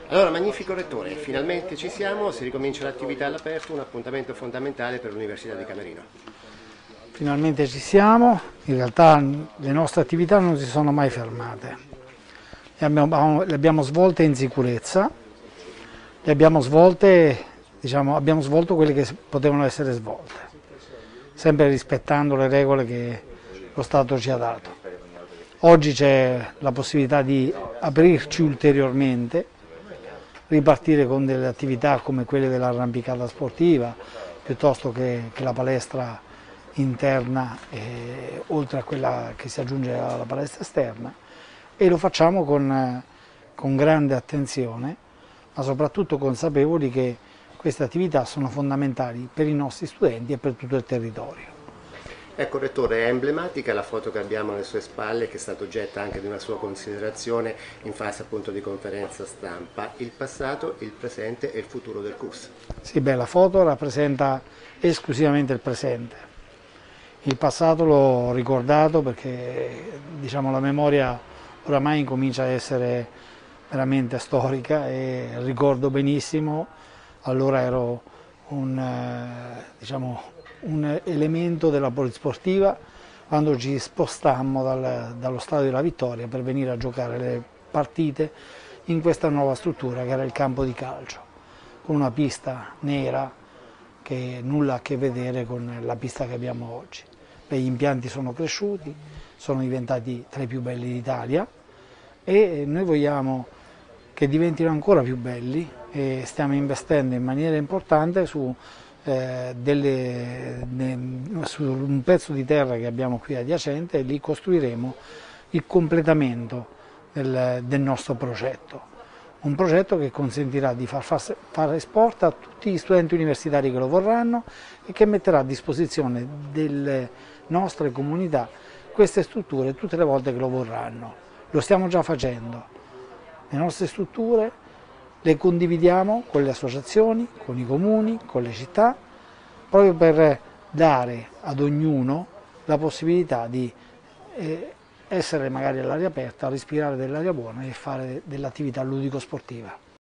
Allora, magnifico rettore, finalmente ci siamo, si ricomincia l'attività all'aperto, un appuntamento fondamentale per l'Università di Camerino. Finalmente ci siamo, in realtà le nostre attività non si sono mai fermate, le abbiamo svolte in sicurezza, abbiamo svolto quelle che potevano essere svolte, sempre rispettando le regole che lo Stato ci ha dato. Oggi c'è la possibilità di aprirci ulteriormente, ripartire con delle attività come quelle dell'arrampicata sportiva, piuttosto che la palestra interna, oltre a quella che si aggiunge alla palestra esterna, e lo facciamo con grande attenzione, ma soprattutto consapevoli che queste attività sono fondamentali per i nostri studenti e per tutto il territorio. Ecco, rettore, è emblematica la foto che abbiamo alle sue spalle, che è stata oggetto anche di una sua considerazione in fase appunto di conferenza stampa, il passato, il presente e il futuro del CUS. Sì, beh, la foto rappresenta esclusivamente il presente. Il passato l'ho ricordato perché la memoria oramai incomincia a essere veramente storica e ricordo benissimo, allora ero un elemento della polisportiva quando ci spostammo dallo stadio della Vittoria per venire a giocare le partite in questa nuova struttura che era il campo di calcio, con una pista nera che nulla ha a che vedere con la pista che abbiamo oggi. Gli impianti sono cresciuti, sono diventati tra i più belli d'Italia e noi vogliamo che diventino ancora più belli e stiamo investendo in maniera importante su un pezzo di terra che abbiamo qui adiacente e lì costruiremo il completamento del nostro progetto. Un progetto che consentirà di fare sport a tutti gli studenti universitari che lo vorranno e che metterà a disposizione delle nostre comunità queste strutture tutte le volte che lo vorranno. Lo stiamo già facendo. Le nostre strutture le condividiamo con le associazioni, con i comuni, con le città, proprio per dare ad ognuno la possibilità di essere magari all'aria aperta, respirare dell'aria buona e fare dell'attività ludico-sportiva.